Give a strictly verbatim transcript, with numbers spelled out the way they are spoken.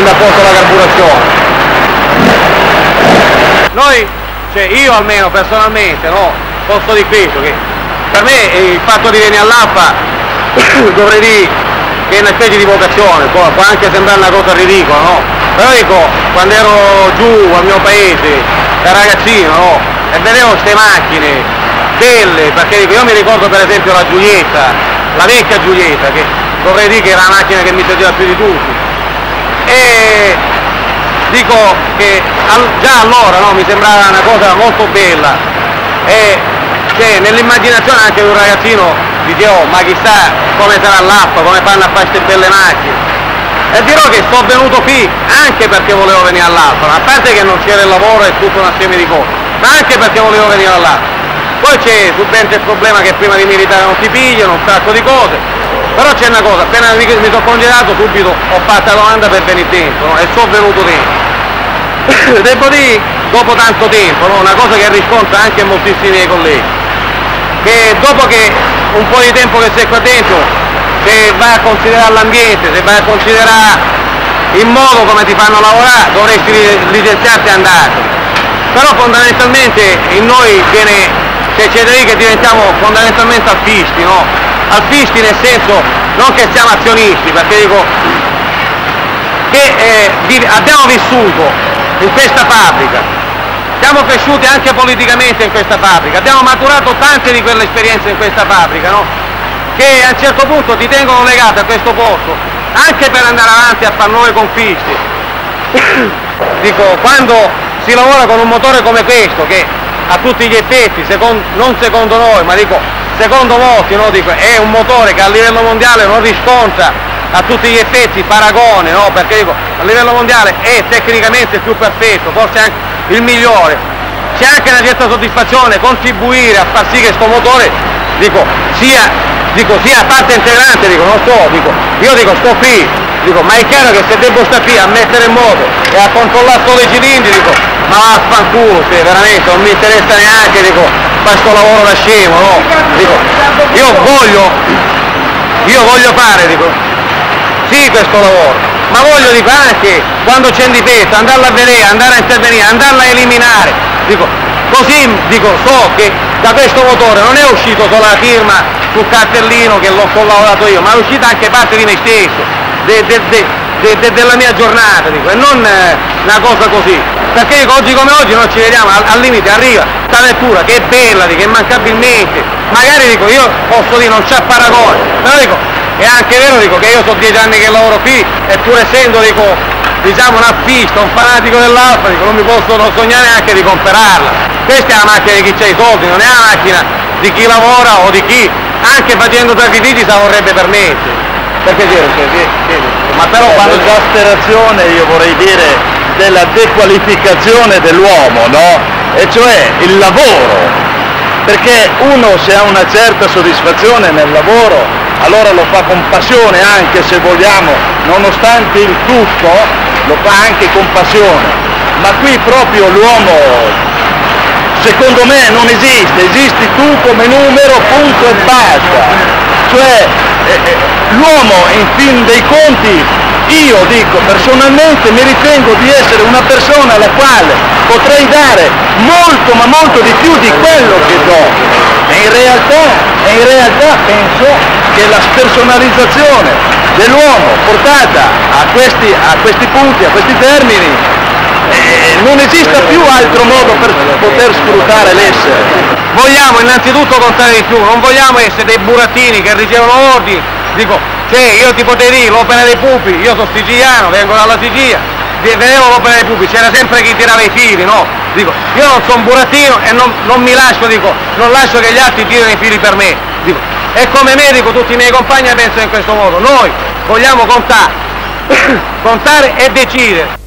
prende a posto la carburazione. Noi, cioè io almeno personalmente, no, posso dire questo, che per me il fatto di venire all'Alfa dovrei dire che è una specie di vocazione, può, può anche sembrare una cosa ridicola, no? Però dico, quando ero giù al mio paese, da ragazzino, no? E vedevo queste macchine belle, perché dico, io mi ricordo per esempio la Giulietta, la vecchia Giulietta, che vorrei dire che era la macchina che mi piaceva più di tutti. E dico che al, già allora, no, mi sembrava una cosa molto bella. E cioè, nell'immaginazione anche di un ragazzino dicevo, ma chissà come sarà l'Alfa, come fanno a fare queste belle macchine. E dirò che sono venuto qui anche perché volevo venire all'Alfa, a parte che non c'era il lavoro e tutto un assieme di cose, ma anche perché volevo venire all'Alfa. Poi c'è subentra il problema che prima di militare non ti pigliano, un sacco di cose, però c'è una cosa, appena mi, mi sono congedato subito ho fatto la domanda per venire dentro, no? E sono venuto dentro. Devo dire, dopo tanto tempo, no? Una cosa che riscontra anche moltissimi miei colleghi, che dopo che un po' di tempo che sei qua dentro, se vai a considerare l'ambiente, se vai a considerare il modo come ti fanno lavorare, dovresti licenziarti e andartene. Però fondamentalmente in noi viene, cioè c'è da dire che diventiamo fondamentalmente alfisti, no? Alfisti nel senso, non che siamo azionisti, perché dico che eh, abbiamo vissuto in questa fabbrica, siamo cresciuti anche politicamente in questa fabbrica, abbiamo maturato tante di quelle esperienze in questa fabbrica, no? Che a un certo punto ti tengono legato a questo posto, anche per andare avanti a fare nuove conquiste. Dico, quando si lavora con un motore come questo, che a tutti gli effetti, secondo, non secondo noi, ma dico, secondo molti, no? Dico, è un motore che a livello mondiale non riscontra a tutti gli effetti paragone, no? Perché dico, a livello mondiale è tecnicamente il più perfetto, forse anche il migliore. C'è anche una certa soddisfazione contribuire a far sì che questo motore, dico, sia, dico, sia parte integrante, dico, non so, dico, io dico, sto qui, dico, ma è chiaro che se devo stare qui a mettere in moto e a controllare solo i cilindri, dico, ma vaffanculo, sì, veramente, non mi interessa neanche, dico, fare sto lavoro da scemo, no? Dico, io voglio, io voglio fare, dico, sì questo lavoro, ma voglio, dico, anche quando c'è un difetto, andarla a vedere, andare a intervenire, andarla a eliminare, dico, così, dico, so che da questo motore non è uscito solo la firma sul cartellino che l'ho collaborato io, ma è uscita anche parte di me stesso, de, de, de, de, de, della mia giornata, dico, e non eh, una cosa così, perché dico, oggi come oggi noi ci vediamo, al, al limite arriva sta vettura che è bella, dico, immancabilmente, magari dico, io posso dire non c'è paragone, però dico, è anche vero, dico, che io sono dieci anni che lavoro qui, e pur essendo, dico, diciamo un affista, un fanatico dell'Alfa, dico, non mi posso non sognare neanche di comprarla. Questa è la macchina di chi ha i soldi, non è la macchina di chi lavora o di chi, anche facendo sacrifici, se la vorrebbe permettere. Perché dire, sì, sì, sì, ma però eh, quando l'esasperazione, io vorrei dire, della dequalificazione dell'uomo, no? E cioè il lavoro. Perché uno, se ha una certa soddisfazione nel lavoro, allora lo fa con passione, anche se vogliamo, nonostante il tutto, lo fa anche con passione. Ma qui proprio l'uomo, secondo me, non esiste, esisti tu come numero, punto e basta. Cioè eh, eh, l'uomo, in fin dei conti, io dico personalmente, mi ritengo di essere una persona alla quale potrei dare molto ma molto di più di quello che do, e in realtà, e in realtà penso che la spersonalizzazione dell'uomo portata a questi, a questi punti, a questi termini, eh, non esista più altro modo per poter sfruttare l'essere. Vogliamo innanzitutto contare di più, non vogliamo essere dei burattini che ricevono ordini, dico, cioè io ti potrei dire l'opera dei pupi, io sono siciliano, vengo dalla Sicilia, vedevo l'opera dei pupi, c'era sempre chi tirava i fili, no? Dico, io non sono un burattino e non, non mi lascio, dico, non lascio che gli altri tirino i fili per me, dico, e come me, dico, tutti i miei compagni pensano in questo modo, noi vogliamo contare, contare e decidere.